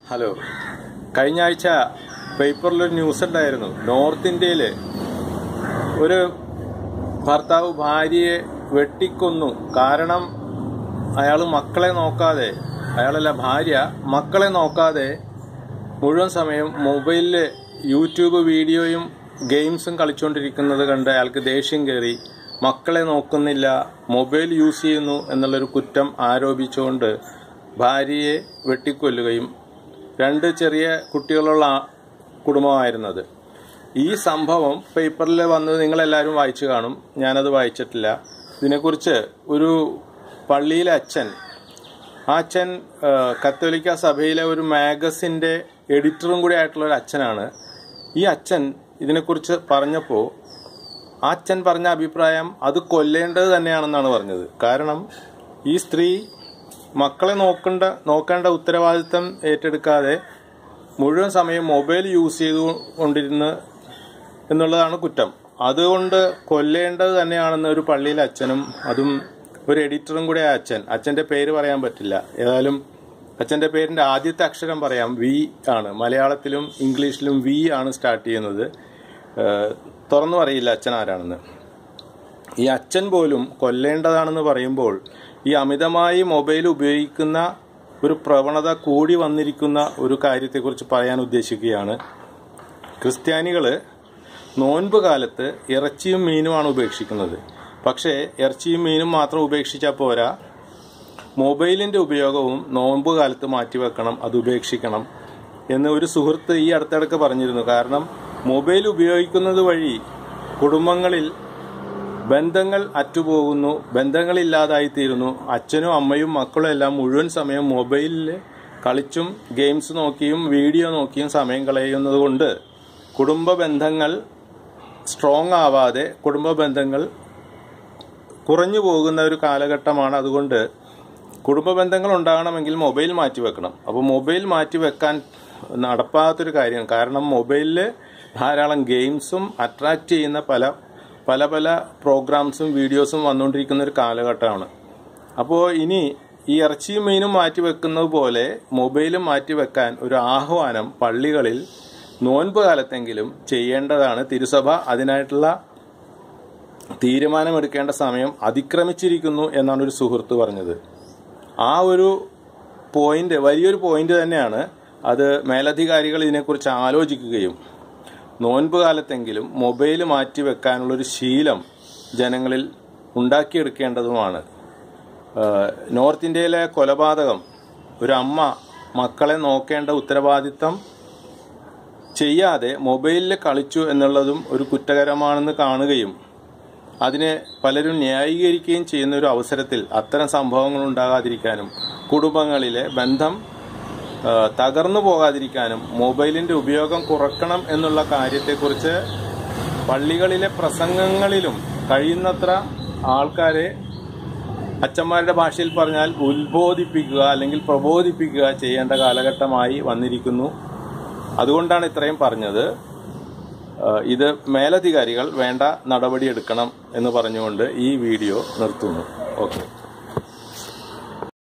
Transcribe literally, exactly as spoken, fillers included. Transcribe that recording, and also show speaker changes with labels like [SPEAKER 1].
[SPEAKER 1] Hello, കഴിഞ്ഞ ആഴ്ച പേപ്പറിലൊരു news ഉണ്ടായിരുന്നു. നോർത്ത് ഇന്ത്യയിൽ ഒരു ഭർത്താവ് ഭാര്യയെ വെട്ടിക്കൊന്നു. കാരണം അയാൾ മക്കളെ നോക്കാതെ, അയാളല്ല ഭാര്യ മക്കളെ നോക്കാതെ മുഴുവൻ സമയം മൊബൈലിൽ യൂട്യൂബ് വീഡിയോയും ഗെയിംസും കളിച്ചുകൊണ്ടിരിക്കുന്നത് കണ്ട് അയാൾക്ക് ദേഷ്യം കയറി. മക്കളെ നോക്കുന്നില്ല, മൊബൈൽ യൂസ് ചെയ്യുന്നു എന്നുള്ളൊരു കുറ്റം ആരോപിച്ചുകൊണ്ട് ഭാര്യയെ വെട്ടിക്കൊല്ലുകയും, രണ്ട് ചെറിയ കുട്ടികളുള്ള കുടുംബമായിരുന്നത്. ഈ സംഭവം പേപ്പറിൽ വന്നത് നിങ്ങളെല്ലാവരും വായിച്ചു കാണും. ഞാനത് വായിച്ചിട്ടില്ല. ഇതിനെക്കുറിച്ച് ഒരു പള്ളിയിലെ അച്ഛൻ, ആ അച്ഛൻ കത്തോലിക്ക സഭയിലെ ഒരു മാഗസിൻ്റെ എഡിറ്ററും കൂടി ആയിട്ടുള്ള ഒരു അച്ഛനാണ്. ഈ അച്ഛൻ ഇതിനെക്കുറിച്ച് പറഞ്ഞപ്പോൾ ആ അച്ഛൻ പറഞ്ഞ അഭിപ്രായം അത് കൊല്ലേണ്ടത് തന്നെയാണെന്നാണ് പറഞ്ഞത്. കാരണം ഈ സ്ത്രീ മക്കളെ നോക്കേണ്ട നോക്കേണ്ട ഉത്തരവാദിത്തം ഏറ്റെടുക്കാതെ മുഴുവൻ സമയം മൊബൈൽ യൂസ് ചെയ്തുകൊണ്ടിരുന്ന് എന്നുള്ളതാണ് കുറ്റം. അതുകൊണ്ട് കൊല്ലേണ്ടത് തന്നെയാണെന്ന് ഒരു പള്ളിയിലെ അച്ഛനും, അതും ഒരു എഡിറ്ററും കൂടെ ആ അച്ഛൻ, അച്ഛൻ്റെ പേര് പറയാൻ പറ്റില്ല, ഏതായാലും അച്ഛൻ്റെ പേരിൻ്റെ ആദ്യത്തെ അക്ഷരം പറയാം, വി ആണ്. മലയാളത്തിലും ഇംഗ്ലീഷിലും വി ആണ് സ്റ്റാർട്ട് ചെയ്യുന്നത്. തുറന്നു പറയില്ല അച്ഛൻ ആരാണെന്ന്. ഈ അച്ഛൻ പോലും കൊല്ലേണ്ടതാണെന്ന് പറയുമ്പോൾ ഈ അമിതമായി മൊബൈൽ ഉപയോഗിക്കുന്ന ഒരു പ്രവണത കൂടി വന്നിരിക്കുന്ന ഒരു കാര്യത്തെക്കുറിച്ച് പറയാൻ ഉദ്ദേശിക്കുകയാണ്. ക്രിസ്ത്യാനികൾ നോൻപ് കാലത്ത് ഇറച്ചിയും മീനുമാണ് ഉപേക്ഷിക്കുന്നത്. പക്ഷേ ഇറച്ചിയും മീനും മാത്രം ഉപേക്ഷിച്ചാൽ പോരാ, മൊബൈലിൻ്റെ ഉപയോഗവും നോൻപ് കാലത്ത് മാറ്റിവെക്കണം, അത് ഉപേക്ഷിക്കണം എന്ന് ഒരു സുഹൃത്ത് ഈ അടുത്തിടക്ക് പറഞ്ഞിരുന്നു. കാരണം മൊബൈൽ ഉപയോഗിക്കുന്നത് വഴി കുടുംബങ്ങളിൽ ബന്ധങ്ങൾ അറ്റുപോകുന്നു, ബന്ധങ്ങളില്ലാതായിത്തീരുന്നു. അച്ഛനും അമ്മയും മക്കളും എല്ലാം മുഴുവൻ സമയം മൊബൈലിൽ കളിച്ചും ഗെയിംസ് നോക്കിയും വീഡിയോ നോക്കിയും സമയം കളയുന്നത് കൊണ്ട് കുടുംബ ബന്ധങ്ങൾ സ്ട്രോങ് ആവാതെ കുടുംബ ബന്ധങ്ങൾ കുറഞ്ഞു പോകുന്ന ഒരു കാലഘട്ടമാണ്. അതുകൊണ്ട് കുടുംബ ബന്ധങ്ങൾ ഉണ്ടാകണമെങ്കിൽ മൊബൈൽ മാറ്റിവെക്കണം. അപ്പോൾ മൊബൈൽ മാറ്റിവെക്കാൻ നടപ്പാത്തൊരു കാര്യമാണ്. കാരണം മൊബൈലിൽ ധാരാളം ഗെയിംസും അട്രാക്റ്റ് ചെയ്യുന്ന പല പല പല പ്രോഗ്രാംസും വീഡിയോസും വന്നുകൊണ്ടിരിക്കുന്ന ഒരു കാലഘട്ടമാണ്. അപ്പോൾ ഇനി ഈ ഇറച്ചിയും മീനും മാറ്റിവെക്കുന്നത് പോലെ മൊബൈലും മാറ്റിവെക്കാൻ ഒരു ആഹ്വാനം പള്ളികളിൽ നോൻപ് കാലത്തെങ്കിലും ചെയ്യേണ്ടതാണ്. തിരുസഭ അതിനായിട്ടുള്ള തീരുമാനമെടുക്കേണ്ട സമയം അതിക്രമിച്ചിരിക്കുന്നു എന്നാണ് ഒരു സുഹൃത്ത് പറഞ്ഞത്. ആ ഒരു പോയിന്റ് വലിയൊരു പോയിന്റ് തന്നെയാണ്. അത് മേലധികാരികൾ ഇതിനെക്കുറിച്ച് ആലോചിക്കുകയും നോൻപ് കാലത്തെങ്കിലും മൊബൈൽ മാറ്റി വെക്കാനുള്ളൊരു ശീലം ജനങ്ങളിൽ ഉണ്ടാക്കിയെടുക്കേണ്ടതുമാണ്. നോർത്ത് ഇന്ത്യയിലെ കൊലപാതകം, ഒരു അമ്മ മക്കളെ നോക്കേണ്ട ഉത്തരവാദിത്തം ചെയ്യാതെ മൊബൈലിൽ കളിച്ചു എന്നുള്ളതും ഒരു കുറ്റകരമാണെന്ന് കാണുകയും അതിനെ പലരും ന്യായീകരിക്കുകയും ചെയ്യുന്ന ഒരു അവസരത്തിൽ അത്തരം സംഭവങ്ങൾ ഉണ്ടാകാതിരിക്കാനും കുടുംബങ്ങളിലെ ബന്ധം തകർന്നു പോകാതിരിക്കാനും മൊബൈലിൻ്റെ ഉപയോഗം കുറക്കണം എന്നുള്ള കാര്യത്തെക്കുറിച്ച് പള്ളികളിലെ പ്രസംഗങ്ങളിലും കഴിയുന്നത്ര ആൾക്കാരെ, അച്ഛന്മാരുടെ ഭാഷയിൽ പറഞ്ഞാൽ ഉത്ബോധിപ്പിക്കുക അല്ലെങ്കിൽ പ്രബോധിപ്പിക്കുക ചെയ്യേണ്ട കാലഘട്ടമായി വന്നിരിക്കുന്നു. അതുകൊണ്ടാണ് ഇത്രയും പറഞ്ഞത്. ഇത് മേലധികാരികൾ വേണ്ട നടപടിയെടുക്കണം എന്ന് പറഞ്ഞുകൊണ്ട് ഈ വീഡിയോ നിർത്തുന്നു. ഓക്കെ.